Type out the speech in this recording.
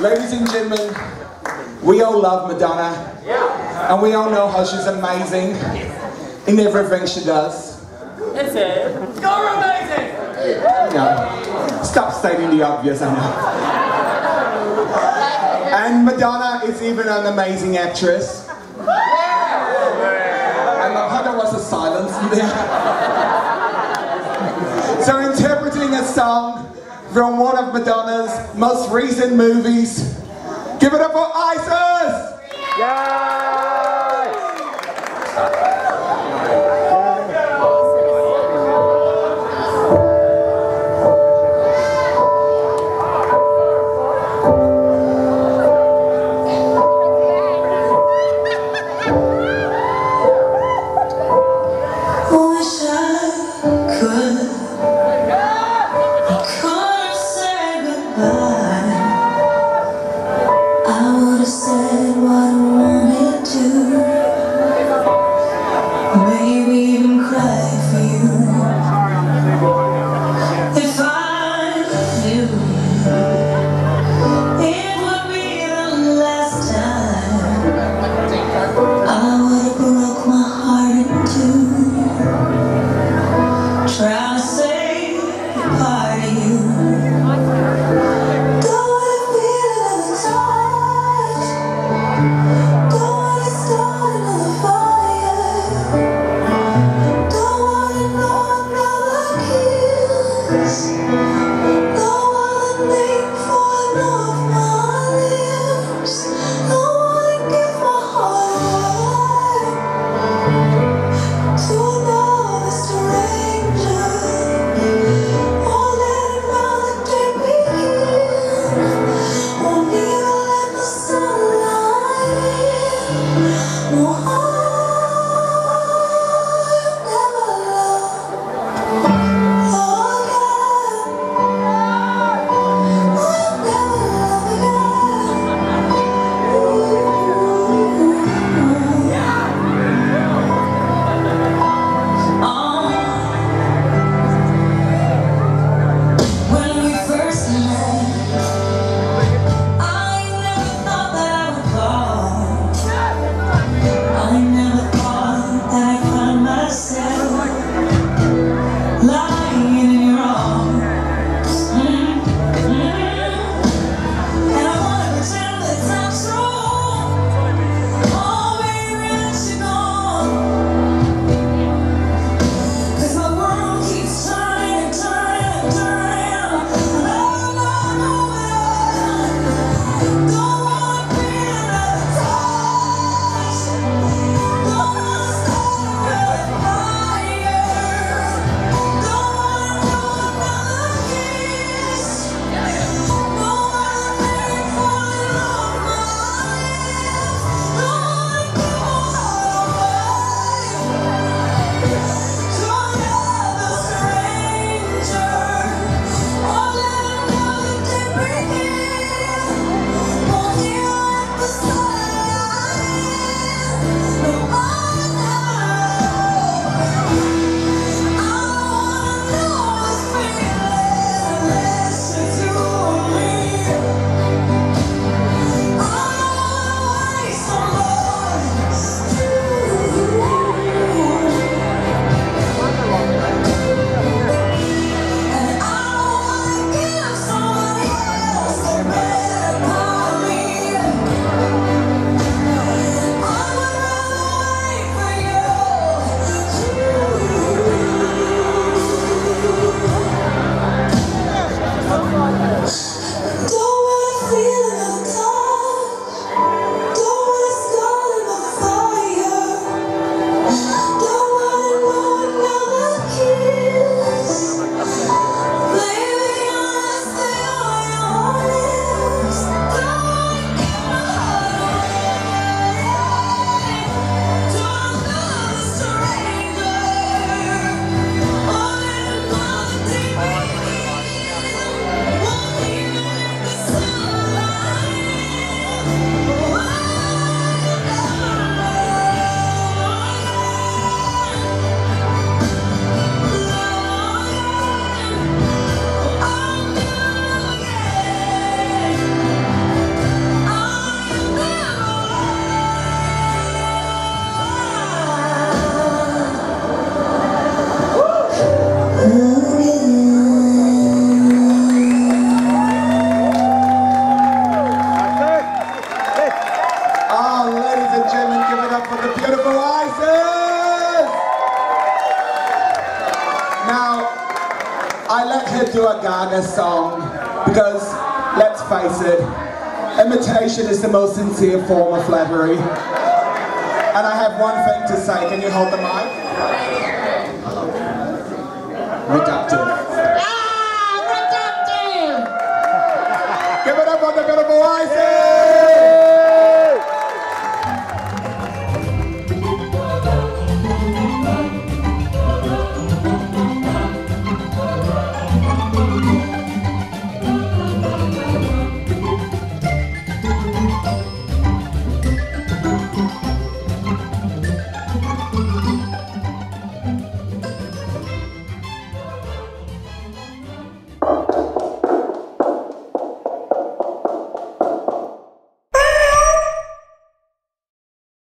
Ladies and gentlemen, we all love Madonna, and we all know how she's amazing in everything she does. Is it? You're amazing! Yeah. Stop stating the obvious, I know. And Madonna is even an amazing actress. I love how there was a silence there. So interpreting a song from one of Madonna's most recent movies, give it up for Isis! I would have said ladies and gentlemen, give it up for the beautiful Isis! Now, I let her do a Gaga song because, let's face it, imitation is the most sincere form of flattery. And I have one thing to say. Can you hold the mic? Reductive.